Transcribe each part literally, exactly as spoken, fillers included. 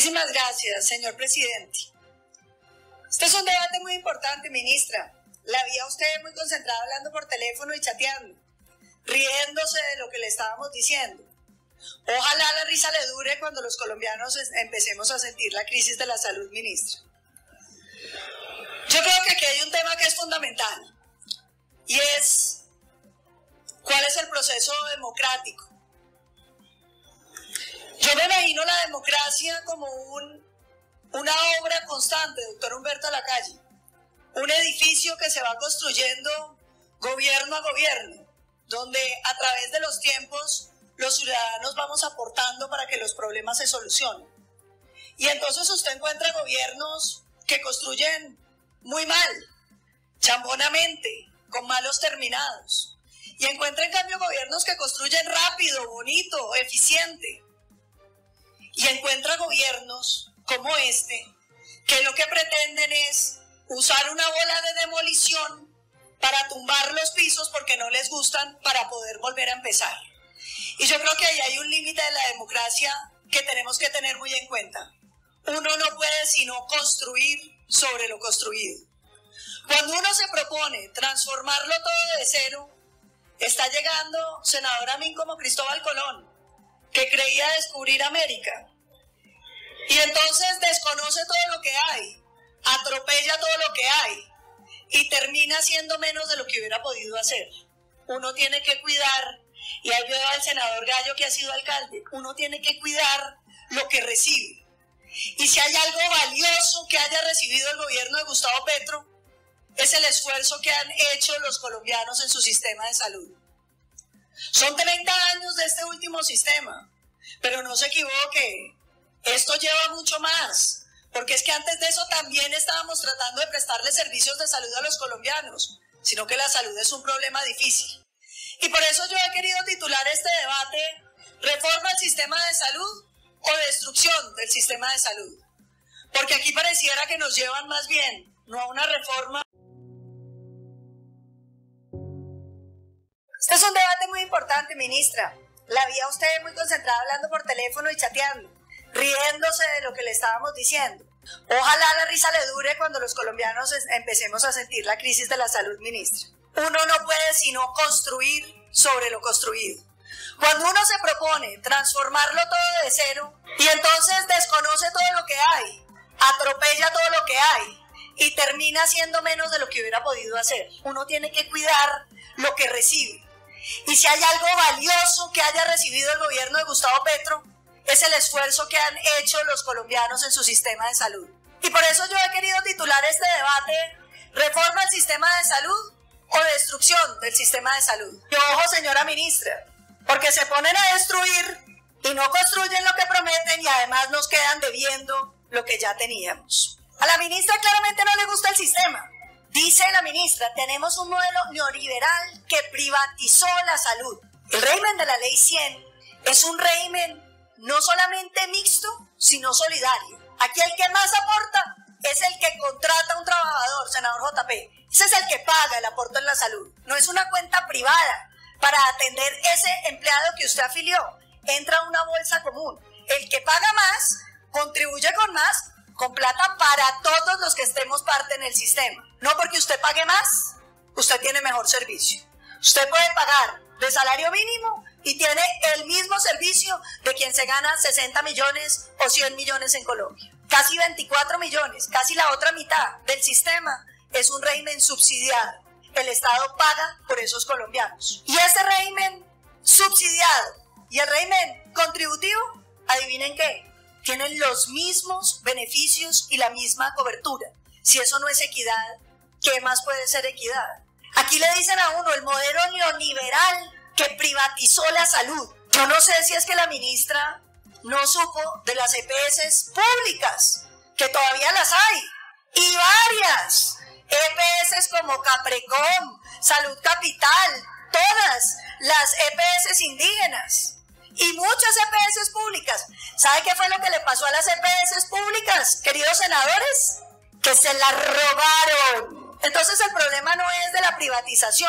Muchísimas gracias, señor presidente. Este es un debate muy importante, ministra. La vi a usted muy concentrada hablando por teléfono y chateando, riéndose de lo que le estábamos diciendo. Ojalá la risa le dure cuando los colombianos empecemos a sentir la crisis de la salud, ministra. Yo creo que aquí hay un tema que es fundamental y es cuál es el proceso democrático. Yo me imagino la democracia como un, una obra constante, doctor Humberto Lacalle, un edificio que se va construyendo gobierno a gobierno, donde a través de los tiempos los ciudadanos vamos aportando para que los problemas se solucionen. Y entonces usted encuentra gobiernos que construyen muy mal, chambonamente, con malos terminados. Y encuentra en cambio gobiernos que construyen rápido, bonito, eficiente. Y encuentra gobiernos como este, que lo que pretenden es usar una bola de demolición para tumbar los pisos porque no les gustan para poder volver a empezar. Y yo creo que ahí hay un límite de la democracia que tenemos que tener muy en cuenta. Uno no puede sino construir sobre lo construido. Cuando uno se propone transformarlo todo de cero, está llegando senador Amin como Cristóbal Colón, que creía descubrir América. Y entonces desconoce todo lo que hay, atropella todo lo que hay y termina haciendo menos de lo que hubiera podido hacer. Uno tiene que cuidar, y ahí veo al senador Gallo que ha sido alcalde, uno tiene que cuidar lo que recibe. Y si hay algo valioso que haya recibido el gobierno de Gustavo Petro, es el esfuerzo que han hecho los colombianos en su sistema de salud. Son treinta años de este último sistema, pero no se equivoque, esto lleva mucho más, porque es que antes de eso también estábamos tratando de prestarle servicios de salud a los colombianos, sino que la salud es un problema difícil. Y por eso yo he querido titular este debate, ¿reforma al sistema de salud o destrucción del sistema de salud? Porque aquí pareciera que nos llevan más bien, no a una reforma. Este es un debate muy importante, ministra. La vi a usted muy concentrada hablando por teléfono y chateando, riéndose de lo que le estábamos diciendo. Ojalá la risa le dure cuando los colombianos empecemos a sentir la crisis de la salud, ministra. Uno no puede sino construir sobre lo construido. Cuando uno se propone transformarlo todo de cero y entonces desconoce todo lo que hay, atropella todo lo que hay y termina haciendo menos de lo que hubiera podido hacer. Uno tiene que cuidar lo que recibe. Y si hay algo valioso que haya recibido el gobierno de Gustavo Petro, es el esfuerzo que han hecho los colombianos en su sistema de salud. Y por eso yo he querido titular este debate, ¿reforma al sistema de salud o destrucción del sistema de salud? Y ojo, señora ministra, porque se ponen a destruir y no construyen lo que prometen y además nos quedan debiendo lo que ya teníamos. A la ministra claramente no le gusta el sistema. Dice la ministra, tenemos un modelo neoliberal que privatizó la salud. El régimen de la ley cien es un régimen no solamente mixto, sino solidario. Aquí el que más aporta es el que contrata a un trabajador, senador J P. Ese es el que paga el aporte en la salud. No es una cuenta privada para atender ese empleado que usted afilió. Entra a una bolsa común. El que paga más, contribuye con más, con plata para todos los que estemos parte en el sistema. No porque usted pague más, usted tiene mejor servicio. Usted puede pagar de salario mínimo y tiene el mismo servicio de quien se gana sesenta millones o cien millones en Colombia. Casi veinticuatro millones, casi la otra mitad del sistema es un régimen subsidiado. El Estado paga por esos colombianos. Y ese régimen subsidiado y el régimen contributivo, adivinen qué, tienen los mismos beneficios y la misma cobertura. Si eso no es equidad, ¿qué más puede ser equidad? Aquí le dicen a uno el modelo neoliberal que privatizó la salud. Yo no sé si es que la ministra no supo de las E P S públicas, que todavía las hay, y varias E P S como Caprecom, Salud Capital, todas las E P S indígenas y muchas E P S públicas. ¿Sabe qué fue lo que le pasó a las E P S públicas, queridos senadores? Que se las robaron. Entonces el problema no es de la privatización,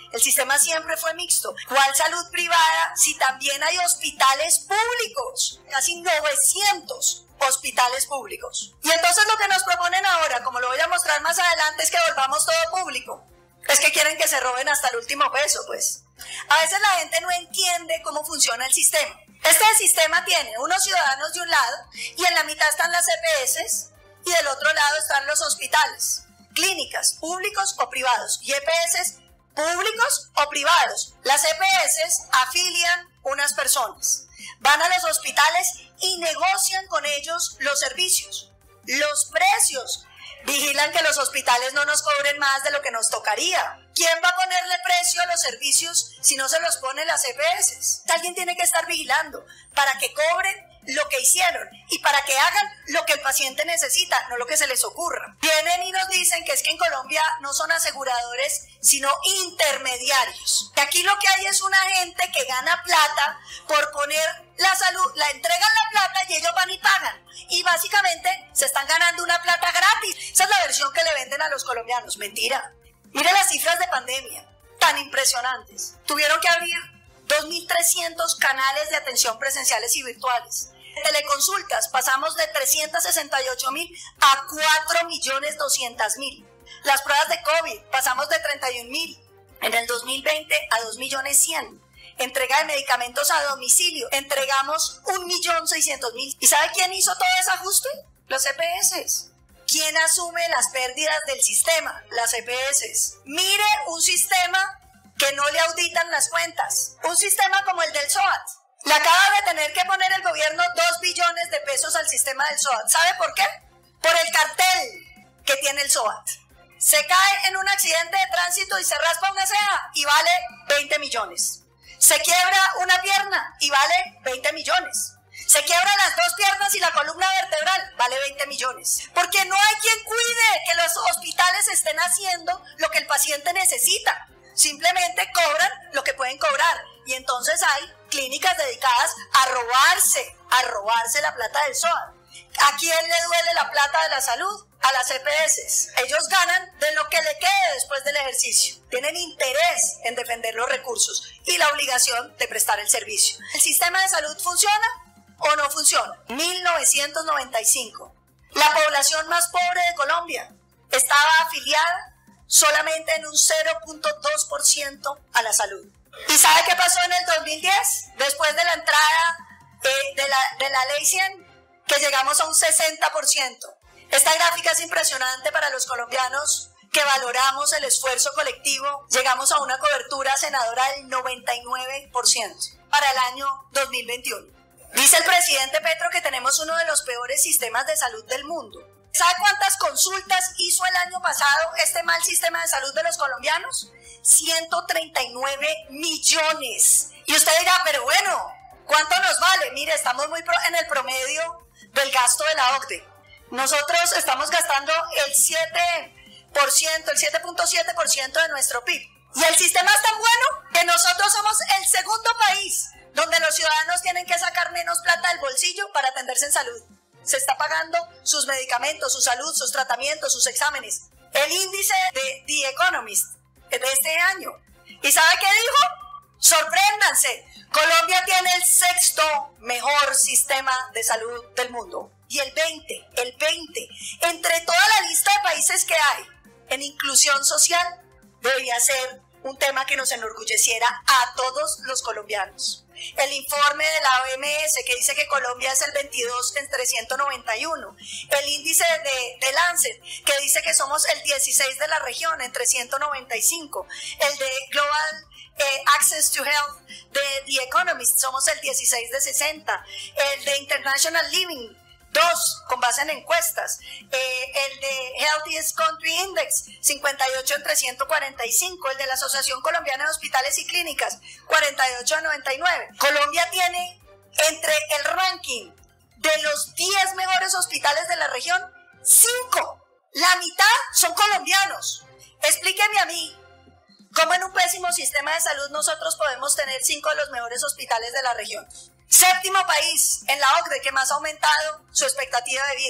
El sistema siempre fue mixto. ¿Cuál salud privada si también hay hospitales públicos? Casi novecientos hospitales públicos. Y entonces lo que nos proponen ahora, como lo voy a mostrar más adelante, es que volvamos todo público. Es que quieren que se roben hasta el último peso, pues. A veces la gente no entiende cómo funciona el sistema. Este sistema tiene unos ciudadanos de un lado y en la mitad están las E P S y del otro lado están los hospitales, clínicas, públicos o privados, y E P S públicos o privados. Las E P S afilian unas personas, van a los hospitales y negocian con ellos los servicios, los precios, vigilan que los hospitales no nos cobren más de lo que nos tocaría. ¿Quién va a ponerle precio a los servicios si no se los ponen las E P S? Alguien tiene que estar vigilando para que cobren lo que hicieron y para que hagan lo que el paciente necesita, no lo que se les ocurra. Vienen y nos dicen que es que en Colombia no son aseguradores, sino intermediarios. Que aquí lo que hay es una gente que gana plata por poner la salud, la entregan la plata y ellos van y pagan. Y básicamente se están ganando una plata gratis. Esa es la versión que le venden a los colombianos. Mentira. Mire las cifras de pandemia, tan impresionantes. Tuvieron que abrir dos mil trescientos canales de atención presenciales y virtuales. Teleconsultas, pasamos de trescientos sesenta y ocho mil a cuatro millones doscientos mil. Las pruebas de COVID, pasamos de treinta y un mil en el dos mil veinte a dos millones cien. Entrega de medicamentos a domicilio, entregamos un millón seiscientos mil. ¿Y sabe quién hizo todo ese ajuste? Los E P S. ¿Quién asume las pérdidas del sistema? Las E P S. Mire un sistema que no le auditan las cuentas. Un sistema como el del SOAT. Le acaba de tener que poner el gobierno dos billones de pesos al sistema del SOAT. ¿Sabe por qué? Por el cartel que tiene el SOAT. Se cae en un accidente de tránsito y se raspa una ceja y vale veinte millones. Se quiebra una pierna y vale veinte millones. Se quiebran las dos piernas y la columna vertebral, vale veinte millones. Porque no hay quien cuide que los hospitales estén haciendo lo que el paciente necesita. Simplemente cobran lo que pueden cobrar. Y entonces hay clínicas dedicadas a robarse, a robarse la plata del SOAT. ¿A quién le duele la plata de la salud? A las E P S. Ellos ganan de lo que le quede después del ejercicio. Tienen interés en defender los recursos y la obligación de prestar el servicio. ¿El sistema de salud funciona o no funciona? mil novecientos noventa y cinco. La población más pobre de Colombia estaba afiliada solamente en un cero punto dos por ciento a la salud. ¿Y sabe qué pasó en el dos mil diez? Después de la entrada eh, de, la, de la ley cien, que llegamos a un sesenta por ciento. Esta gráfica es impresionante para los colombianos que valoramos el esfuerzo colectivo. Llegamos a una cobertura senadora del noventa y nueve por ciento para el año dos mil veintiuno. Dice el presidente Petro que tenemos uno de los peores sistemas de salud del mundo. ¿Sabe cuántas consultas hizo el año pasado este mal sistema de salud de los colombianos? ciento treinta y nueve millones. Y usted dirá, pero bueno, ¿cuánto nos vale? Mire, estamos muy en el promedio del gasto de la O C D E. Nosotros estamos gastando el siete por ciento, el siete punto siete por ciento de nuestro P I B. Y el sistema es tan bueno que nosotros somos el segundo país donde los ciudadanos tienen que sacar menos plata del bolsillo para atenderse en salud. Se está pagando sus medicamentos, su salud, sus tratamientos, sus exámenes. El índice de The Economist de este año. ¿Y sabe qué dijo? Sorpréndanse. Colombia tiene el sexto mejor sistema de salud del mundo. Y el veinte, el veinte, entre toda la lista de países que hay en inclusión social, debería ser un tema que nos enorgulleciera a todos los colombianos. El informe de la O M S que dice que Colombia es el veintidós entre ciento noventa y uno. El índice de, de Lancet que dice que somos el dieciséis de la región entre ciento noventa y cinco. El de Global eh, Access to Health de The Economist somos el dieciséis de sesenta. El de International Living dos, con base en encuestas. Eh, el de Healthiest Country Index, cincuenta y ocho entre ciento cuarenta y cinco. El de la Asociación Colombiana de Hospitales y Clínicas, cuarenta y ocho a noventa y nueve. Colombia tiene entre el ranking de los diez mejores hospitales de la región, cinco. La mitad son colombianos. Explíqueme a mí, ¿cómo en un pésimo sistema de salud nosotros podemos tener cinco de los mejores hospitales de la región? Séptimo país en la O C D E que más ha aumentado su expectativa de vida.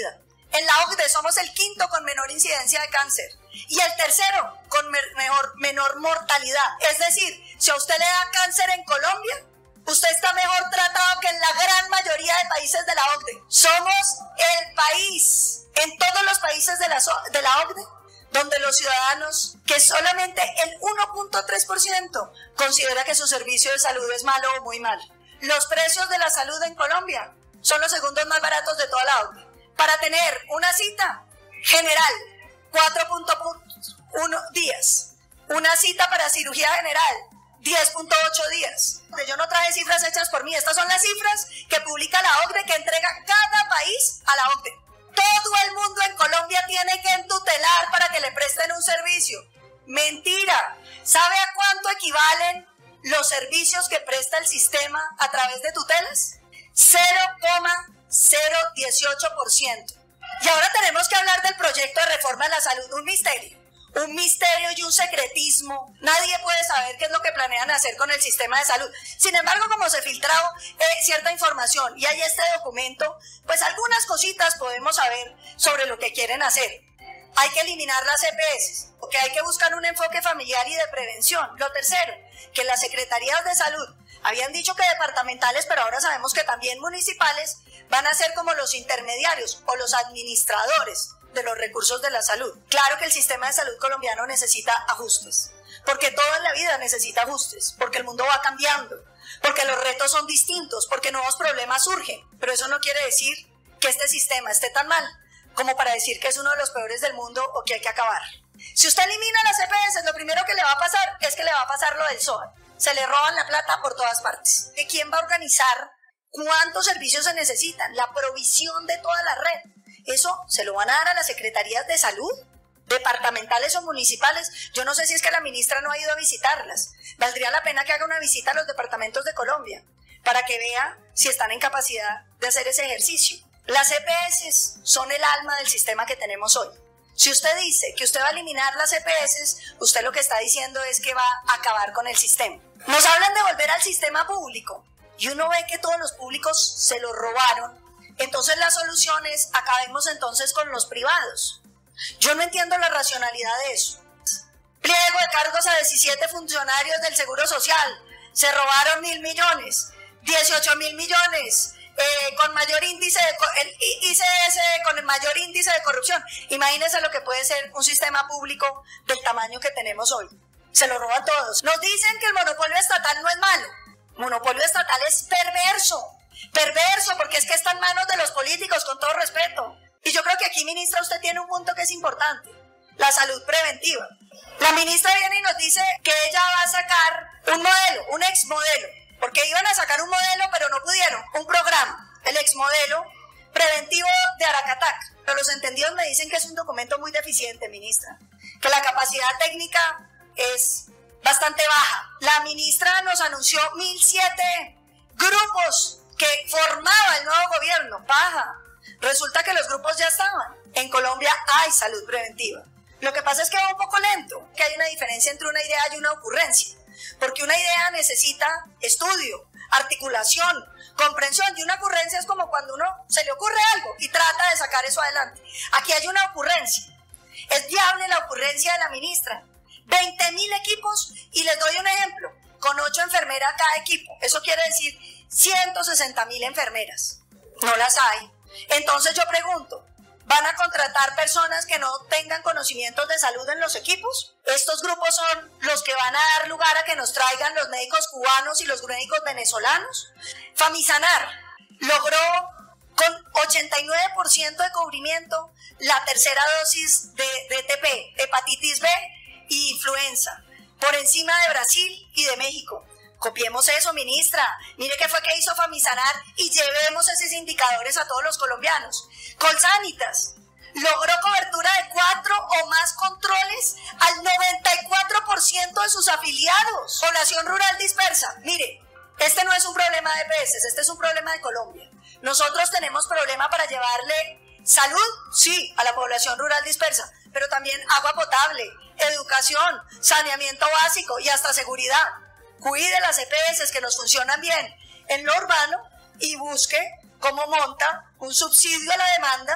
En la O C D E somos el quinto con menor incidencia de cáncer y el tercero con me mejor, menor mortalidad. Es decir, si a usted le da cáncer en Colombia, usted está mejor tratado que en la gran mayoría de países de la O C D E. Somos el país, en todos los países de la, de la O C D E, donde los ciudadanos, que solamente el uno punto tres por ciento considera que su servicio de salud es malo o muy malo. Los precios de la salud en Colombia son los segundos más baratos de toda la O C D E. Para tener una cita general, cuatro punto uno días. Una cita para cirugía general, diez punto ocho días. Yo no traje cifras hechas por mí, estas son las cifras que publica la O C D E, que entrega cada país a la O C D E. Todo el mundo en Colombia tiene que entutelar para que le presten un servicio. Mentira. ¿Sabe a cuánto equivalen los servicios que presta el sistema a través de tutelas? cero coma cero dieciocho por ciento. Y ahora tenemos que hablar del proyecto de reforma de la salud, un misterio. Un misterio y un secretismo. Nadie puede saber qué es lo que planean hacer con el sistema de salud. Sin embargo, como se filtró eh, cierta información y hay este documento, pues algunas cositas podemos saber sobre lo que quieren hacer. Hay que eliminar las E P S, porque hay que buscar un enfoque familiar y de prevención. Lo tercero, que las secretarías de salud habían dicho que departamentales, pero ahora sabemos que también municipales van a ser como los intermediarios o los administradores de los recursos de la salud. Claro que el sistema de salud colombiano necesita ajustes, porque todo en la vida necesita ajustes, porque el mundo va cambiando, porque los retos son distintos, porque nuevos problemas surgen, pero eso no quiere decir que este sistema esté tan mal como para decir que es uno de los peores del mundo o que hay que acabar. Si usted elimina las E P S, lo primero que le va a pasar es que le va a pasar lo del S O A. Se le roban la plata por todas partes. ¿De quién va a organizar cuántos servicios se necesitan? La provisión de toda la red. Eso se lo van a dar a las secretarías de salud, departamentales o municipales. Yo no sé si es que la ministra no ha ido a visitarlas. Valdría la pena que haga una visita a los departamentos de Colombia para que vea si están en capacidad de hacer ese ejercicio. Las E P S son el alma del sistema que tenemos hoy. Si usted dice que usted va a eliminar las E P S, usted lo que está diciendo es que va a acabar con el sistema. Nos hablan de volver al sistema público y uno ve que todos los públicos se lo robaron. Entonces la solución es acabemos entonces con los privados. Yo no entiendo la racionalidad de eso. Pliego de cargos a diecisiete funcionarios del Seguro Social. Se robaron mil millones, dieciocho mil millones. Eh, con mayor índice de el I C S con el mayor índice de corrupción. Imagínense lo que puede ser un sistema público del tamaño que tenemos hoy. Se lo roban todos. Nos dicen que el monopolio estatal no es malo. Monopolio estatal es perverso. Perverso porque es que está en manos de los políticos, con todo respeto. Y yo creo que aquí, ministra, usted tiene un punto que es importante. La salud preventiva. La ministra viene y nos dice que ella va a sacar un modelo, un ex modelo. Porque iban a sacar un modelo, pero no pudieron. Un programa, el ex modelo preventivo de Aracatac. Pero los entendidos me dicen que es un documento muy deficiente, ministra. Que la capacidad técnica es bastante baja. La ministra nos anunció mil siete grupos que formaba el nuevo gobierno. Baja. Resulta que los grupos ya estaban. En Colombia hay salud preventiva. Lo que pasa es que va un poco lento. Que hay una diferencia entre una idea y una ocurrencia. Porque una idea necesita estudio, articulación, comprensión, y una ocurrencia es como cuando uno se le ocurre algo y trata de sacar eso adelante. Aquí hay una ocurrencia. Es viable la ocurrencia de la ministra. veinte mil equipos y les doy un ejemplo, con ocho enfermeras cada equipo. Eso quiere decir ciento sesenta mil enfermeras. No las hay. Entonces yo pregunto, ¿van a contratar personas que no tengan conocimientos de salud en los equipos? Estos grupos son los que van a dar lugar a que nos traigan los médicos cubanos y los médicos venezolanos. Famisanar logró con ochenta y nueve por ciento de cubrimiento la tercera dosis de, de T P, hepatitis B y influenza, por encima de Brasil y de México. Copiemos eso, ministra. Mire qué fue que hizo Famisanar y llevemos esos indicadores a todos los colombianos. Colsanitas logró cobertura de cuatro o más controles al noventa y cuatro por ciento de sus afiliados. Población rural dispersa. Mire, este no es un problema de E P S, este es un problema de Colombia. Nosotros tenemos problema para llevarle salud, sí, a la población rural dispersa, pero también agua potable, educación, saneamiento básico y hasta seguridad. Cuide las E P S que nos funcionan bien en lo urbano y busque cómo monta un subsidio a la demanda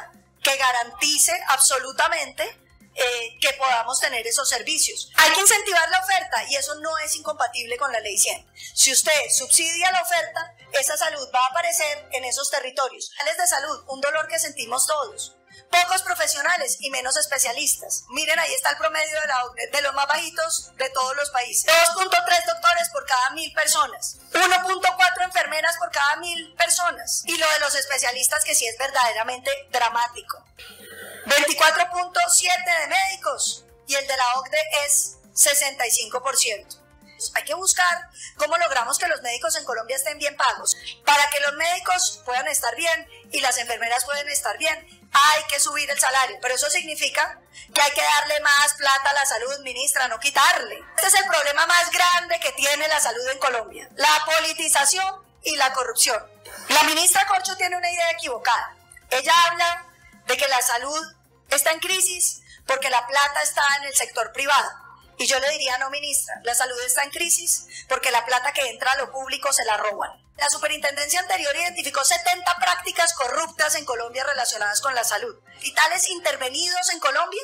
que garantice absolutamente eh, que podamos tener esos servicios. Hay que incentivar la oferta y eso no es incompatible con la ley cien. Si usted subsidia la oferta, esa salud va a aparecer en esos territorios. De salud, un dolor que sentimos todos. Pocos profesionales y menos especialistas. Miren, ahí está el promedio de, la, de los más bajitos de todos los países. dos punto tres doctores por cada mil personas. uno punto cuatro enfermeras por cada mil personas. Y lo de los especialistas, que sí es verdaderamente dramático. veinticuatro punto siete de médicos y el de la O C D E es sesenta y cinco por ciento. Hay que buscar cómo logramos que los médicos en Colombia estén bien pagos. Para que los médicos puedan estar bien y las enfermeras puedan estar bien, hay que subir el salario, pero eso significa que hay que darle más plata a la salud, ministra, no quitarle. Este es el problema más grande que tiene la salud en Colombia, la politización y la corrupción. La ministra Corcho tiene una idea equivocada. Ella habla de que la salud está en crisis porque la plata está en el sector privado. Y yo le diría, no, ministra, la salud está en crisis porque la plata que entra a lo público se la roban. La superintendencia anterior identificó setenta prácticas corruptas en Colombia relacionadas con la salud. Hospitales intervenidos en Colombia,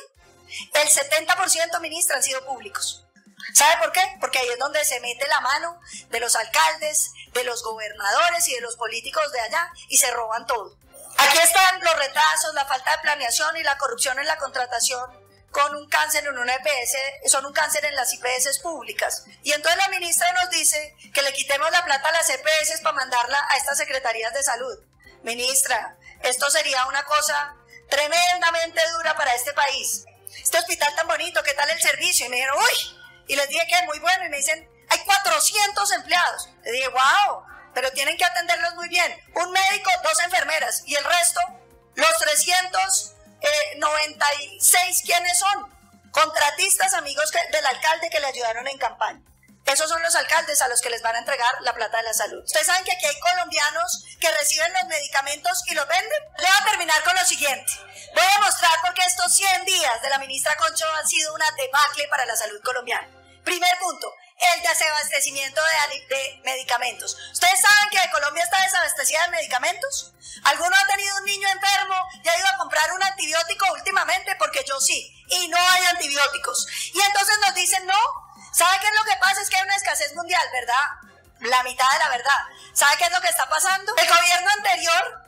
el setenta por ciento, ministra, han sido públicos. ¿Sabe por qué? Porque ahí es donde se mete la mano de los alcaldes, de los gobernadores y de los políticos de allá y se roban todo. Aquí están los retrasos, la falta de planeación y la corrupción en la contratación con un cáncer en una E P S, son un cáncer en las I P S públicas. Y entonces la ministra nos dice que le quitemos la plata a las E P S para mandarla a estas secretarías de salud. Ministra, esto sería una cosa tremendamente dura para este país. Este hospital tan bonito, ¿qué tal el servicio? Y me dijeron, uy, y les dije que es muy bueno, y me dicen, hay cuatrocientos empleados. Le dije, wow, pero tienen que atenderlos muy bien. Un médico, dos enfermeras, y el resto, los trescientos noventa y seis, ¿quiénes son? Contratistas, amigos que, del alcalde que le ayudaron en campaña. Esos son los alcaldes a los que les van a entregar la plata de la salud. Ustedes saben que aquí hay colombianos que reciben los medicamentos y los venden. Le voy a terminar con lo siguiente. Voy a mostrar por qué estos cien días de la ministra Corcho han sido una debacle para la salud colombiana. Primer punto, el desabastecimiento de, de medicamentos. ¿Ustedes saben que Colombia está desabastecida de medicamentos? ¿Alguno ha tenido un niño enfermo y ha ido a comprar un antibiótico últimamente? Porque yo sí, y no hay antibióticos. Y entonces nos dicen, no, ¿sabe qué es lo que pasa? Es que hay una escasez mundial, ¿verdad? La mitad de la verdad. ¿Sabe qué es lo que está pasando? El gobierno anterior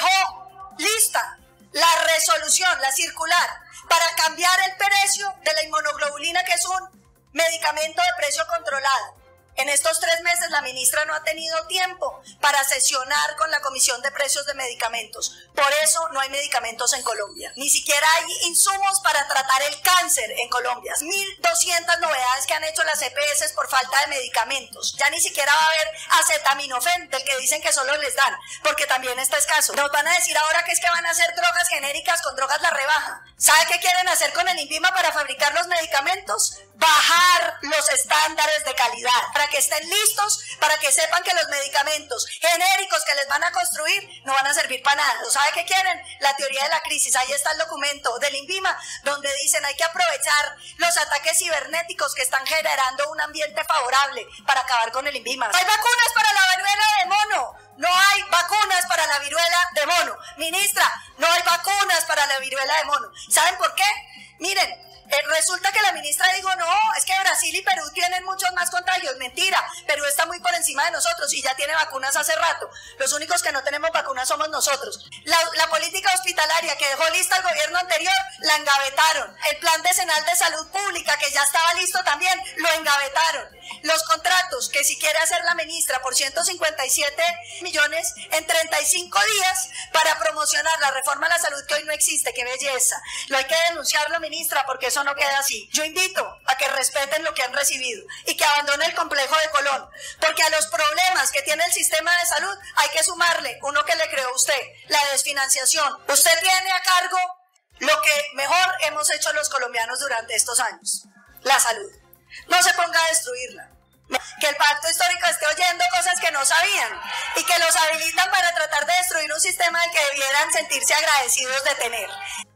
dejó lista la resolución, la circular, para cambiar el precio de la inmunoglobulina, que es un medicamento de precio controlado. En estos tres meses la ministra no ha tenido tiempo para sesionar con la Comisión de Precios de Medicamentos. Por eso no hay medicamentos en Colombia. Ni siquiera hay insumos para tratar el cáncer en Colombia. mil doscientas novedades que han hecho las E P S por falta de medicamentos. Ya ni siquiera va a haber acetaminofén, del que dicen que solo les dan, porque también está escaso. Nos van a decir ahora que es que van a hacer drogas genéricas con drogas la rebaja. ¿Sabe qué quieren hacer con el INVIMA para fabricar los medicamentos? Bajar los estándares de calidad, para que estén listos, para que sepan que los medicamentos genéricos que les van a construir no van a servir para nada. ¿Sabe qué quieren? La teoría de la crisis. Ahí está el documento del INVIMA, donde dicen hay que aprovechar los ataques cibernéticos que están generando un ambiente favorable para acabar con el INVIMA. ¿Hay vacunas para la viruela de mono? No hay vacunas para la viruela de mono. Ministra, no hay vacunas para la viruela de mono. ¿Saben por qué? Miren, Eh, resulta que la ministra dijo, no, es que Brasil y Perú tienen muchos más contagios. Mentira, Perú está muy por encima de nosotros y ya tiene vacunas hace rato. Los únicos que no tenemos vacunas somos nosotros. La, la política hospitalaria que dejó lista el gobierno anterior, la engavetaron. El plan decenal de salud pública, que ya estaba listo también, lo engavetaron. Los contratos que si quiere hacer la ministra por ciento cincuenta y siete millones en treinta y cinco días para promocionar la reforma a la salud que hoy no existe. ¡Qué belleza! Lo hay que denunciarlo, ministra, porque eso no queda así. Yo invito a que respeten lo que han recibido y que abandonen el complejo de Colón, porque a los problemas que tiene el sistema de salud hay que sumarle uno que le creó usted, la desfinanciación. Usted tiene a cargo lo que mejor hemos hecho los colombianos durante estos años, la salud. No se ponga a destruirla. Que el pacto histórico esté oyendo cosas que no sabían y que los habilitan para tratar de destruir un sistema del que debieran sentirse agradecidos de tener.